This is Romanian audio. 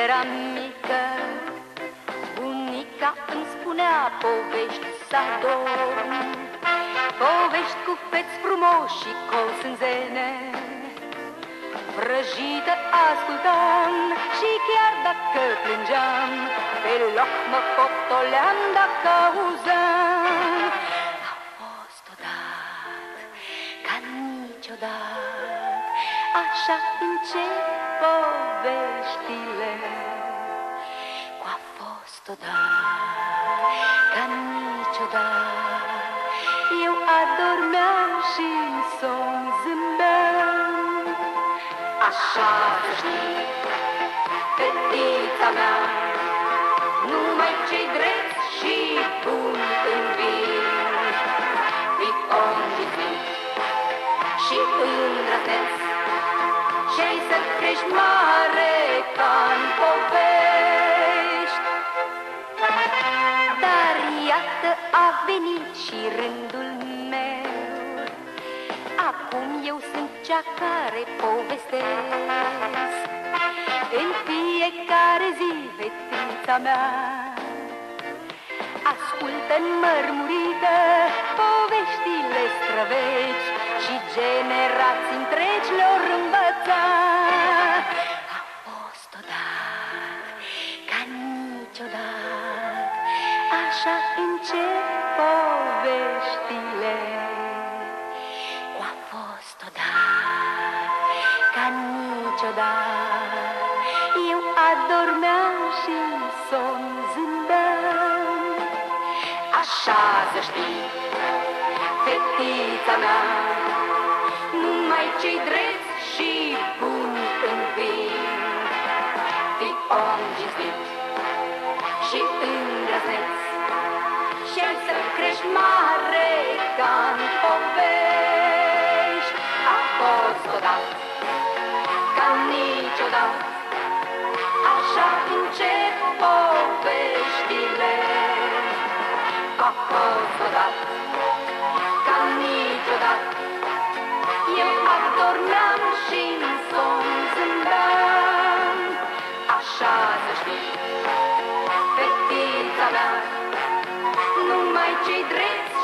eram mică, bunica îmi spunea povești să adorm, povești cu feți frumoși și cosânzene. Vrăjită ascultam și chiar dacă plângeam, pe loc mă potoleam dacă auzam. A fost odată ca niciodată, așa încep poveștile. Cu a fost odată ca niciodată, eu adormeam și în somn zâmbeam. Așa să știi, fetița mea, numai cei drepți și buni învin. Fii om divin și îndrăzneț, și-ai să crești mare ca-n povești. Dar iată a venit și rândul meu, acum eu sunt cea care povestesc. În fiecare zi, fetița mea, ascultă înmărmurită poveștile străveci și generații întregi le-or învăța. A fost odată ca niciodată, așa încep poveștile. A fost odată ca niciodată, eu adormeam și în somn zâmbeam. Așa să știi, fetița mea, numai cei drepți și buni învin. Fii om cinstit și îndrăzneț, și-ai să crești mare ca-n povești. A fost odată ca niciodată, așa încep poveștile. A fost odată ca niciodată, eu adormeam și în somn zâmbeam. Așa să știi, fetița mea, numai cei drepți